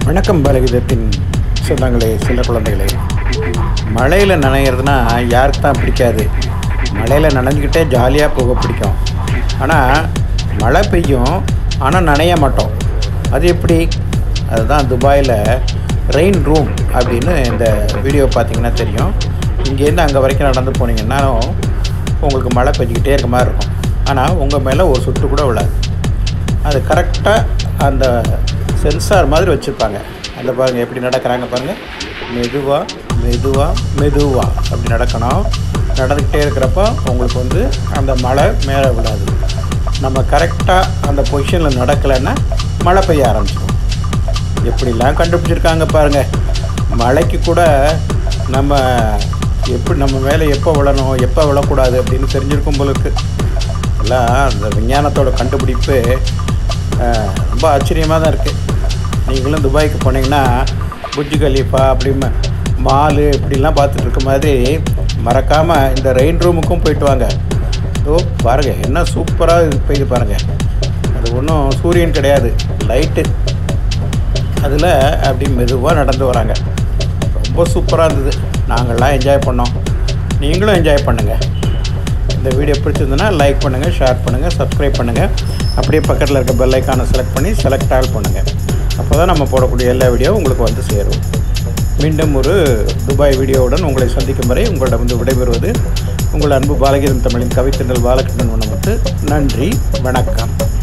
வணக்கம் பாலகீதத்தின் சொந்தங்களே, சில குழந்தைகளே. மழையில் நனைகிறதுனா யாருக்கு தான் பிடிக்காது? மழையில் நனைஞ்சிக்கிட்டே ஜாலியாக போக பிடிக்கும். ஆனால் மழை பெய்யும், ஆனால் நனைய மாட்டோம். அது எப்படி? அதுதான் துபாயில் ரெயின் ரூம் அப்படின்னு இந்த வீடியோ பார்த்திங்கன்னா தெரியும். இங்கேருந்து அங்கே வரைக்கும் நடந்து போனீங்கன்னா உங்களுக்கு மழை பெஞ்சிக்கிட்டே இருக்க மாதிரி இருக்கும். ஆனால் உங்கள் மேலே ஒரு சொட்டு கூட விழாது. அது கரெக்டாக அந்த சென்சார் மாதிரி வச்சுருப்பாங்க. அந்த பாருங்கள் எப்படி நடக்கிறாங்க பாருங்கள். மெதுவாக மெதுவாக மெதுவாக அப்படி நடக்கணும். நடந்துக்கிட்டே இருக்கிறப்போ உங்களுக்கு அந்த மழை மேலே விடாது. நம்ம கரெக்டாக அந்த பொசிஷனில் நடக்கலைன்னா மழை பெய்ய ஆரம்பிச்சிடும். எப்படிலாம் கண்டுபிடிச்சிருக்காங்க பாருங்கள். மழைக்கு கூட நம்ம நம்ம மேலே எப்போ விழணும் எப்போ விழக்கூடாது அப்படின்னு தெரிஞ்சிருக்கும் போல இருக்குது. எல்லாம் அந்த விஞ்ஞானத்தோட கண்டுபிடிப்பு ரொம்ப ஆச்சரியமாக தான் இருக்குது. நீங்களும் துபாய்க்கு போனீங்கன்னா புர்ஜ் கலீஃபா அப்படி மாலு இப்படிலாம் பார்த்துட்டு இருக்க மாதிரி மறக்காமல் இந்த ரெயின் ரூமுக்கும் போயிட்டு வாங்க. பாருங்கள் என்ன சூப்பராக இது பெய்து பாருங்கள். அது ஒன்றும் சூரியன் கிடையாது, லைட்டு. அதில் அப்படி மெதுவாக நடந்து வராங்க. ரொம்ப சூப்பராக இருந்தது. நாங்கள்லாம் என்ஜாய் பண்ணோம். நீங்களும் என்ஜாய் பண்ணுங்கள். இந்த வீடியோ பிடிச்சிருந்ததுன்னா லைக் பண்ணுங்கள், ஷேர் பண்ணுங்கள், சப்ஸ்கிரைப் பண்ணுங்கள். அப்படியே பக்கத்தில் இருக்க பெல் ஐக்கானை செலக்ட் பண்ணி செலக்ட் ஆல் பண்ணுங்கள். அப்போ தான் நம்ம போடக்கூடிய எல்லா வீடியோவும் உங்களுக்கு சேரும். மீண்டும் ஒரு துபாய் வீடியோவுடன் உங்களை சந்திக்கும் வரை உங்களிடம் விடைபெறுவது உங்கள் அன்பு பாலகீதம் தமிழின் கவித்தென்றல் பாலகிருஷ்ணன் வனமுத்து. நன்றி, வணக்கம்.